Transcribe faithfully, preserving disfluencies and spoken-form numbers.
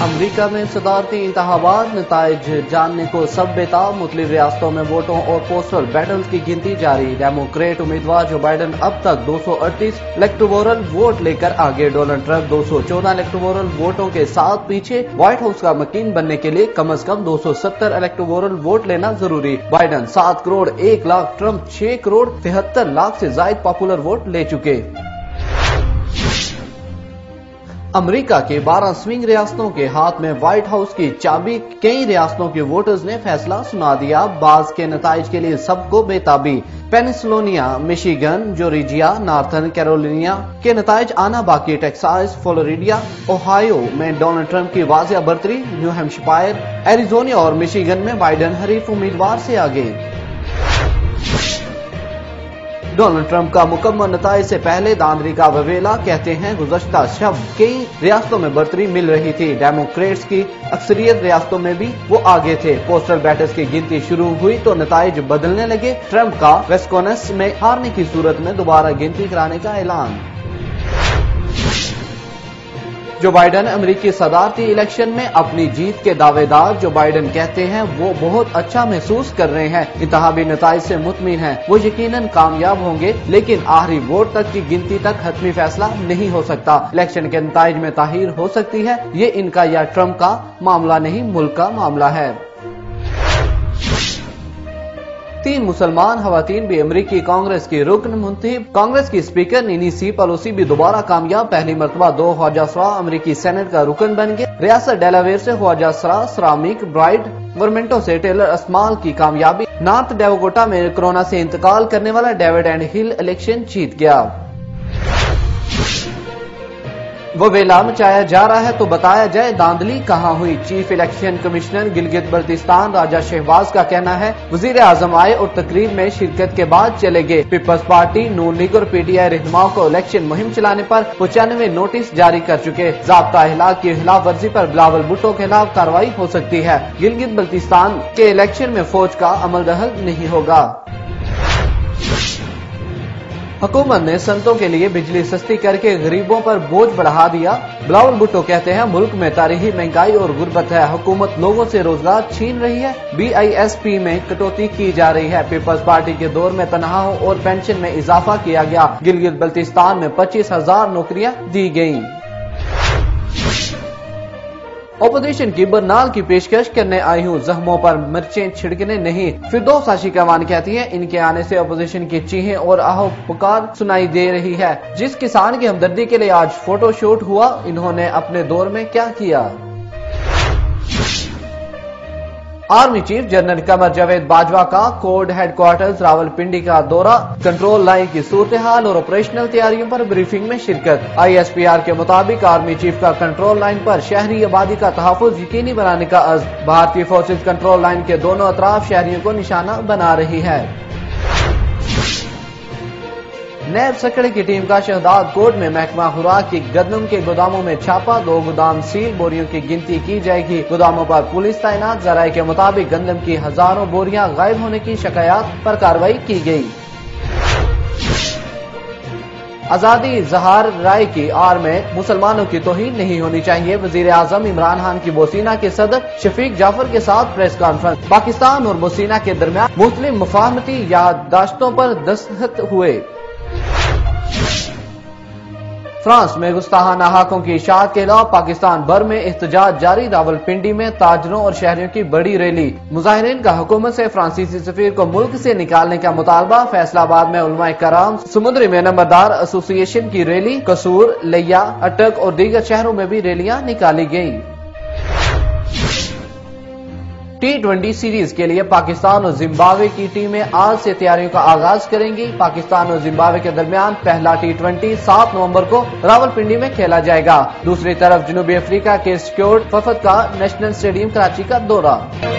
امریکہ میں صدارتی انتخابات نتائج جاننے کو سب بےتاب، مختلف ریاستوں میں ووٹوں اور پوسٹل بیٹلز کی گنتی جاری۔ ڈیموکریٹ امیدوار جو بائیڈن اب تک دو سو اڑتیس الیکٹورل ووٹ لے کر آگے، ڈونلڈ ٹرمپ دو سو چودہ الیکٹورل ووٹوں کے ساتھ پیچھے۔ وائٹ ہاؤس کا مکین بننے کے لیے کم از کم دو سو ستر الیکٹورل ووٹ لینا ضروری۔ بائیڈن سات کروڑ ایک لاکھ، ٹرمپ چھ کروڑ تہتر لاکھ سے زائد پاپولر ووٹ لے چکے۔ امریکہ کے بارہ سوئنگ ریاستوں کے ہاتھ میں وائٹ ہاؤس کی چابی، کئی ریاستوں کے ووٹرز نے فیصلہ سنا دیا، بعض کے نتائج کے لیے سب کو بےتابی۔ پینسلوانیا، میشیگن، جورجیا، نارتھرن کیرولینا کے نتائج آنا باقی، ٹیکساس، فلوریڈا، اوہایو میں ڈونلڈ ٹرمپ کی واضح برتری، نیو ہیمپشائر، ایریزونا اور میشیگن میں بائیڈن حریف امیدوار سے آگے۔ ڈونلڈ ٹرمپ کا مکمل نتائج سے پہلے دھاندلی کا وویلا، کہتے ہیں گزشتہ شب کئی ریاستوں میں برتری مل رہی تھی، ڈیموکریٹس کی اکثریت ریاستوں میں بھی وہ آگے تھے۔ پوسٹل بیٹلز کی گنتی شروع ہوئی تو نتائج بدلنے لگے، ٹرمپ کا ویسکونسن میں ہارنے کی صورت میں دوبارہ گنتی کرانے کا اعلان۔ جو بائیڈن امریکی صدارتی الیکشن میں اپنی جیت کے دعوے دار، جو بائیڈن کہتے ہیں وہ بہت اچھا محسوس کر رہے ہیں، انتخابی نتائج سے مطمئن ہیں، وہ یقیناً کامیاب ہوں گے، لیکن آخری ووٹ تک کی گنتی تک حتمی فیصلہ نہیں ہو سکتا۔ الیکشن کے نتائج میں تاخیر ہو سکتی ہے، یہ ان کا یا ٹرمپ کا معاملہ نہیں، ملک کا معاملہ ہے۔ تین مسلمان خواتین بھی امریکی کانگریس کی رکن منتخب، کانگریس کی اسپیکر نینسی پیلوسی بھی دوبارہ کامیاب، پہلی مرتبہ دو خواجہ سرا امریکی سینٹ کا رکن بن گئے۔ ریاست ڈیلاویئر سے خواجہ سرا سرامک برائٹ، ورمنٹو سے ٹیلر اسمال کی کامیابی، نارتھ ڈیکوٹا میں کورونا سے انتقال کرنے والا ڈیوڈ اینڈ ہل الیکشن جیت گیا۔ وہ ویلا مچایا جا رہا ہے تو بتایا جائے دھاندلی کہاں ہوئی، chief election commissioner Gilgit Baltistan Raja Shahbaz کا کہنا ہے وزیر اعظم آئے اور تقریب میں شرکت کے بعد چلے گئے۔ پیپلز پارٹی، نون لیگ اور پی ٹی آئی رہنماؤں کو الیکشن مہم چلانے پر پچانوے نوٹس جاری کر چکے، ضابطہ اخلاق کی خلاف ورزی پر بلاول بھٹو کے خلاف کارروائی ہو سکتی ہے۔ گلگت بلتستان کے الیکشن میں فوج کا عمل دخل نہیں ہوگا۔ حکومت نے صنعتوں کے لیے بجلی سستی کر کے غریبوں پر بوجھ بڑھا دیا، بلاول بھٹو کہتے ہیں ملک میں تاریخی مہنگائی اور غربت ہے، حکومت لوگوں سے روزگار چھین رہی ہے، بی آئی ایس پی میں کٹوتی کی جا رہی ہے، پیپلز پارٹی کے دور میں تنخواہوں اور پینشن میں اضافہ کیا گیا، گلگت بلتستان میں پچیس ہزار نوکریاں دی گئیں۔ اپوزیشن کی برنال کی پیشکش کرنے آئی ہوں، زخموں پر مرچیں چھڑکنے نہیں، فردوس عاشق امان کہتی ہے ان کے آنے سے اپوزیشن کی چیخیں اور آہو پکار سنائی دے رہی ہے۔ جس کسان کی ہمدردی کے لیے آج فوٹو شوٹ ہوا، انہوں نے اپنے دور میں کیا کیا؟ Army chief general Qamar Javed Bajwa کا کوڈ ہیڈ کوارٹرز راولپنڈی کا دورہ، کنٹرول لائن کی صورتحال اور آپریشنل تیاریوں پر بریفنگ میں شرکت۔ آئی ایس پی آر کے مطابق آرمی چیف کا کنٹرول لائن پر شہری آبادی کا تحفظ یقینی بنانے کا عزم، بھارتی فورسز کنٹرول لائن کے دونوں اطراف شہریوں کو نشانہ بنا رہی ہے۔ نیب سکڑے کی ٹیم کا شہداد کوٹ میں محکمہ خوراک کی گندم کے گوداموں میں چھاپا، دو گودام سیل، بوریوں کی گنتی کی جائے گی، گوداموں پر پولیس تعینات، ذرائع کے مطابق گندم کی ہزاروں بوریاں غائب ہونے کی شکایات پر کارروائی کی گئی۔ آزادی اظہار رائے کی آڑ میں مسلمانوں کی توہین نہیں ہونی چاہیے، وزیر اعظم عمران خان کی بوسینہ کے صدر شفیق جعفر کے ساتھ پریس کانفرنس، پاکستان اور بوسینہ کے درمیان مختلف مفاہمتی یادداشتوں پر دستخط ہوئے۔ فرانس میں گستاخانہ حقوں کی اشاعت کے خلاف پاکستان بھر میں احتجاج جاری، راولپنڈی میں تاجروں اور شہریوں کی بڑی ریلی، مظاہرین کا حکومت سے فرانسیسی سفیر کو ملک سے نکالنے کا مطالبہ، فیصلہ آباد میں علماء کرام سمندری میں نمبردار ایسوسی ایشن کی ریلی، قصور، لیا، اٹک اور دیگر شہروں میں بھی ریلیاں نکالی گئیں۔ ٹی ٹوئنٹی سیریز کے لیے پاکستان اور زمبابوے کی ٹیمیں آج سے تیاریوں کا آغاز کریں گی، پاکستان اور زمبابوے کے درمیان پہلا ٹی ٹوئنٹی سات نومبر کو راولپنڈی میں کھیلا جائے گا۔ دوسری طرف جنوبی افریقہ کے سکیورڈ وفد کا نیشنل اسٹیڈیم کراچی کا دورہ۔